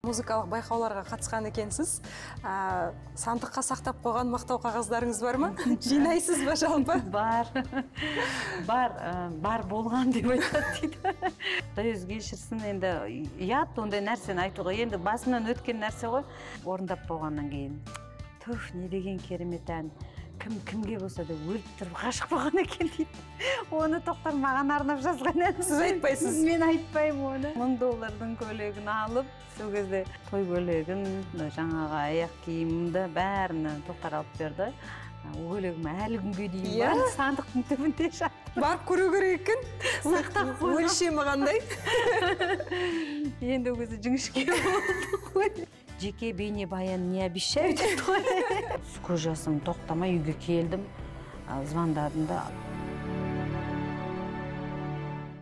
Музыкалык байкауларга катышкан экенсиз. Сандыкка сактап койгон мактоо кагаздарыңыз бармы? Жыйнайсызбы жалпы? Бар болгон деп айтат дейт. Өз кечирсин, энди уят ондай нерсени айтууга. Энди басымдан өткөн нерсе го. Орундап болгондон кийин, туф, не деген керемет ән. Кимге болса да өлүп туруп гашык болгон экен дейт. Оны Токтар маған арнап жазган экен. Сиз айтпайсыз. Мен айтпайм оны. $1000 көйлөгүн алып, сол кезде той көйлөгүн, жаңағы аяк кийимимди бәрін Токтар алып берди. Көйлөгүм әлі күнгө дейин бар, сандыктын түбүндө жатат. Барып көрүү керек экен. Сактап койгон. Өлчөмү кандай? Енді ол кезде жіңішке болдuk. Жеке бейне баян не обещают? Көз жасым тоқтамай үйге келдім, звондадым да.